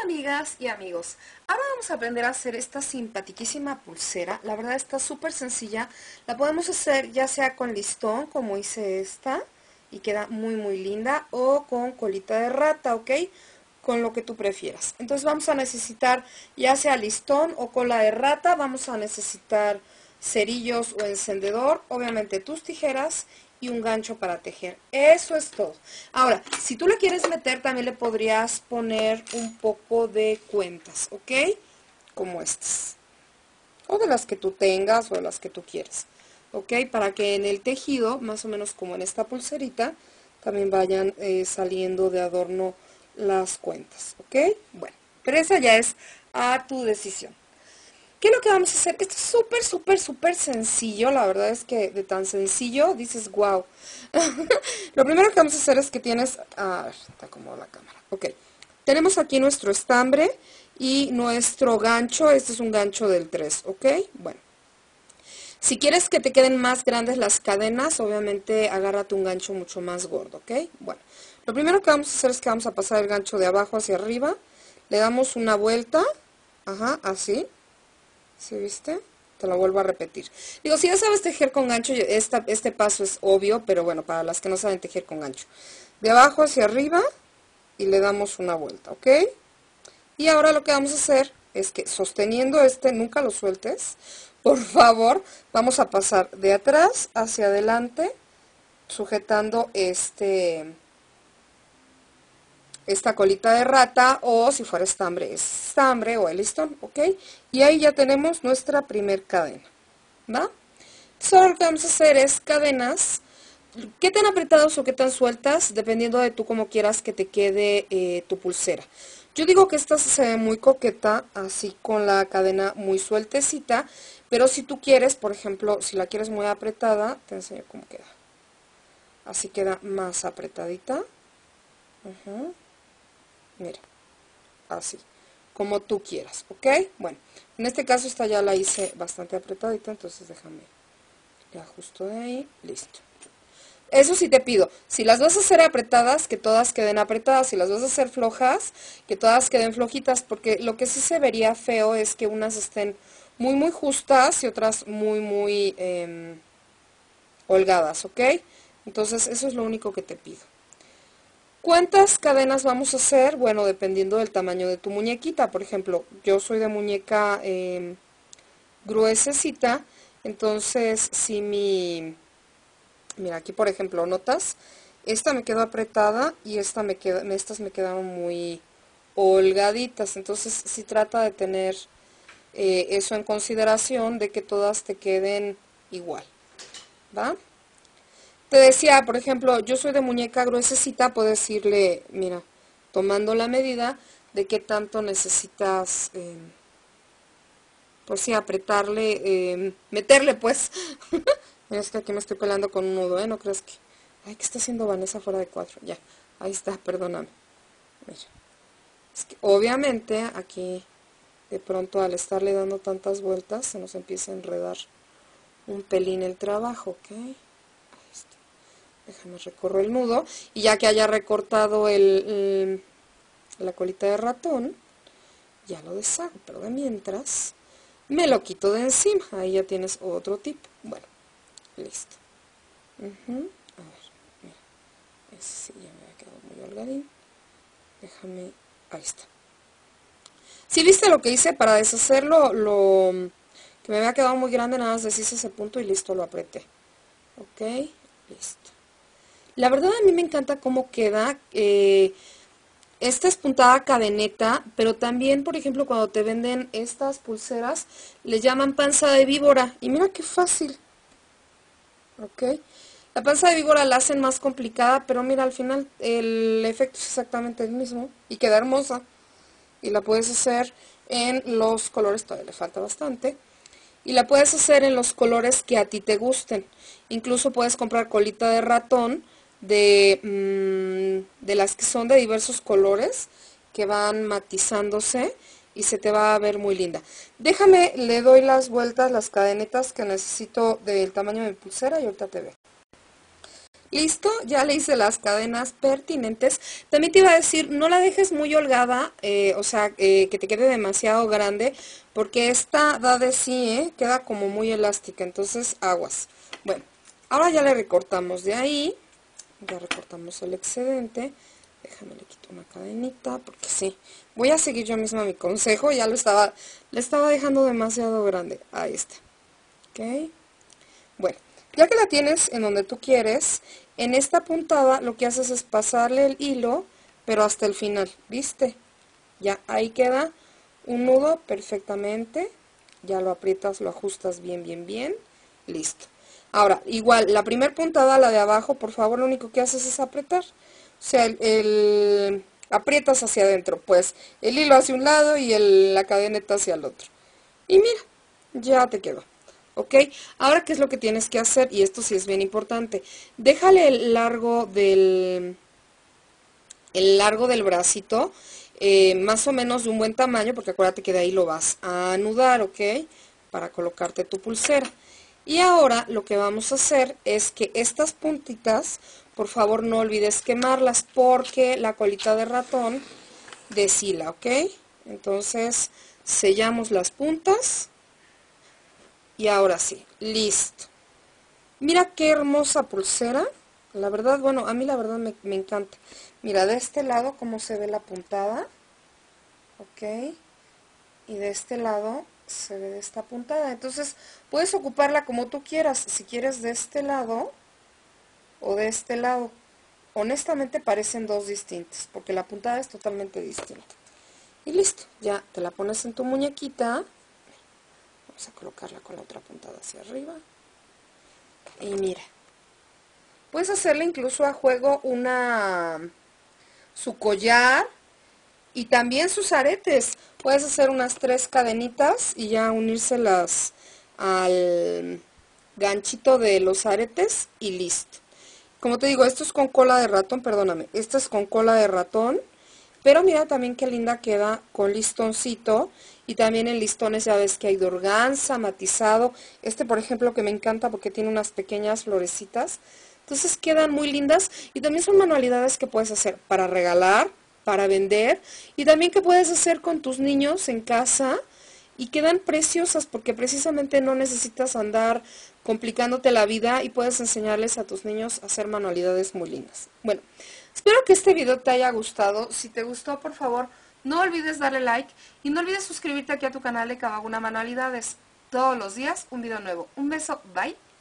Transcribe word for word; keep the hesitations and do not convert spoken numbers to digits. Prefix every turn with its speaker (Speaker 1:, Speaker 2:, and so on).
Speaker 1: amigas y amigos, ahora vamos a aprender a hacer esta simpaticísima pulsera. La verdad está súper sencilla, la podemos hacer ya sea con listón como hice esta y queda muy muy linda, o con colita de rata, ¿ok? Con lo que tú prefieras. Entonces vamos a necesitar ya sea listón o cola de rata, vamos a necesitar cerillos o encendedor, obviamente tus tijeras y un gancho para tejer. Eso es todo. Ahora, si tú le quieres meter, también le podrías poner un poco de cuentas, ¿ok? Como estas. O de las que tú tengas o de las que tú quieras, ¿ok? Para que en el tejido, más o menos como en esta pulserita, también vayan eh, saliendo de adorno las cuentas, ¿ok? Bueno, pero esa ya es a tu decisión. ¿Qué es lo que vamos a hacer? Esto es súper, súper, súper sencillo. La verdad es que de tan sencillo dices, wow. Lo primero que vamos a hacer es que tienes... A ver, te acomodo la cámara. Ok. Tenemos aquí nuestro estambre y nuestro gancho. Este es un gancho del tres, ¿ok? Bueno. Si quieres que te queden más grandes las cadenas, obviamente agárrate un gancho mucho más gordo, ¿ok? Bueno. Lo primero que vamos a hacer es que vamos a pasar el gancho de abajo hacia arriba. Le damos una vuelta. Ajá, así. ¿Sí viste? Te lo vuelvo a repetir. Digo, si ya sabes tejer con gancho, esta, este paso es obvio, pero bueno, para las que no saben tejer con gancho. De abajo hacia arriba y le damos una vuelta, ¿ok? Y ahora lo que vamos a hacer es que sosteniendo este, nunca lo sueltes, por favor, vamos a pasar de atrás hacia adelante, sujetando este... esta colita de rata, o si fuera estambre, es estambre o el listón, ¿ok? Y ahí ya tenemos nuestra primer cadena, ¿va? Entonces ahora lo que vamos a hacer es cadenas, ¿qué tan apretados o qué tan sueltas? Dependiendo de tú cómo quieras que te quede eh, tu pulsera. Yo digo que esta se ve muy coqueta, así con la cadena muy sueltecita, pero si tú quieres, por ejemplo, si la quieres muy apretada, te enseño cómo queda. Así queda más apretadita. Uh-huh. Mira, así, como tú quieras, ¿ok? Bueno, en este caso esta ya la hice bastante apretadita, entonces déjame, le ajusto de ahí, listo. Eso sí te pido, si las vas a hacer apretadas, que todas queden apretadas, si las vas a hacer flojas, que todas queden flojitas, porque lo que sí se vería feo es que unas estén muy muy justas y otras muy muy eh, holgadas, ¿ok? Entonces eso es lo único que te pido. ¿Cuántas cadenas vamos a hacer? Bueno, dependiendo del tamaño de tu muñequita. Por ejemplo, yo soy de muñeca eh, gruesecita, entonces si mi... Mira, aquí por ejemplo, ¿notas? Esta me quedó apretada y esta me queda, estas me quedaron muy holgaditas. Entonces, si trata de tener eh, eso en consideración, de que todas te queden igual, ¿va? Te decía, por ejemplo, yo soy de muñeca gruesecita, puedes irle, mira, tomando la medida de qué tanto necesitas, eh, pues sí, apretarle, eh, meterle pues. Mira, es que aquí me estoy pelando con un nudo, ¿eh? No creas que... Ay, ¿qué está haciendo Vanessa fuera de cuadro? Ya, ahí está, perdóname. Mira. Es que obviamente aquí, de pronto al estarle dando tantas vueltas, se nos empieza a enredar un pelín el trabajo, ¿ok? Déjame recorro el nudo y ya que haya recortado el, el, la colita de ratón, ya lo deshago, pero de mientras me lo quito de encima. Ahí ya tienes otro tip. Bueno, listo. Uh-huh. A ver, mira, ese sí ya me ha quedado muy holgadín. Déjame, ahí está. Si viste lo que hice para deshacerlo, lo que me había quedado muy grande, nada más deshice ese punto y listo, lo apreté. Ok, listo. La verdad a mí me encanta cómo queda. Eh, esta es puntada cadeneta, pero también, por ejemplo, cuando te venden estas pulseras, le llaman panza de víbora. Y mira qué fácil. ¿Ok? La panza de víbora la hacen más complicada, pero mira, al final el efecto es exactamente el mismo. Y queda hermosa. Y la puedes hacer en los colores, todavía le falta bastante. Y la puedes hacer en los colores que a ti te gusten. Incluso puedes comprar colita de ratón, de, mmm, de las que son de diversos colores, que van matizándose y se te va a ver muy linda. Déjame, le doy las vueltas, las cadenetas que necesito del tamaño de mi pulsera y ahorita te veo. Listo, ya le hice las cadenas pertinentes. También te iba a decir, no la dejes muy holgada, eh, o sea, eh, que te quede demasiado grande, porque esta da de sí, ¿eh? Queda como muy elástica, entonces aguas. Bueno, ahora ya le recortamos de ahí, ya recortamos el excedente. Déjame le quito una cadenita, porque sí, voy a seguir yo misma mi consejo, ya lo estaba, le estaba dejando demasiado grande. Ahí está, ok. Bueno, ya que la tienes en donde tú quieres, en esta puntada lo que haces es pasarle el hilo, pero hasta el final, ¿viste? Ya, ahí queda un nudo perfectamente, ya lo aprietas, lo ajustas bien, bien, bien, listo. Ahora, igual, la primer puntada, la de abajo, por favor, lo único que haces es apretar, o sea, el, el aprietas hacia adentro, pues, el hilo hacia un lado y el, la cadeneta hacia el otro. Y mira, ya te quedó. ¿Ok? Ahora, ¿qué es lo que tienes que hacer? Y esto sí es bien importante. Déjale el largo del, el largo del bracito, eh, más o menos de un buen tamaño, porque acuérdate que de ahí lo vas a anudar, ¿ok? Para colocarte tu pulsera. Y ahora lo que vamos a hacer es que estas puntitas, por favor no olvides quemarlas, porque la colita de ratón deshila, ¿ok? Entonces, sellamos las puntas. Y ahora sí, listo. Mira qué hermosa pulsera. La verdad, bueno, a mí la verdad me, me encanta. Mira, de este lado cómo se ve la puntada. Ok. Y de este lado se ve de esta puntada. Entonces, puedes ocuparla como tú quieras. Si quieres de este lado o de este lado. Honestamente parecen dos distintas, porque la puntada es totalmente distinta. Y listo, ya te la pones en tu muñequita. Vamos a colocarla con la otra puntada hacia arriba. Y mira, puedes hacerle incluso a juego una su collar y también sus aretes. Puedes hacer unas tres cadenitas y ya unírselas al ganchito de los aretes y listo. Como te digo, esto es con cola de ratón, perdóname, esto es con cola de ratón. Pero mira también qué linda queda con listoncito. Y también en listones ya ves que hay de organza, matizado. Este por ejemplo que me encanta porque tiene unas pequeñas florecitas. Entonces quedan muy lindas. Y también son manualidades que puedes hacer para regalar, para vender. Y también que puedes hacer con tus niños en casa. Y quedan preciosas porque precisamente no necesitas andar complicándote la vida y puedes enseñarles a tus niños a hacer manualidades muy lindas. Bueno, espero que este video te haya gustado. Si te gustó, por favor, no olvides darle like y no olvides suscribirte aquí a tu canal de Kawaguna Manualidades. Todos los días un video nuevo. Un beso, bye.